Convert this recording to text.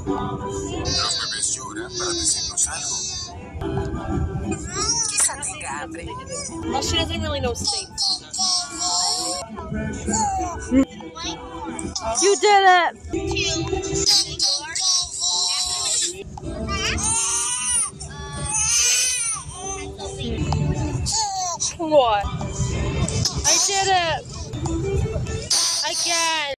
Los bebés lloran para decirnos algo. Quizá tenga hambre. Well, she doesn't really know states. You did it! What? I did it! Again!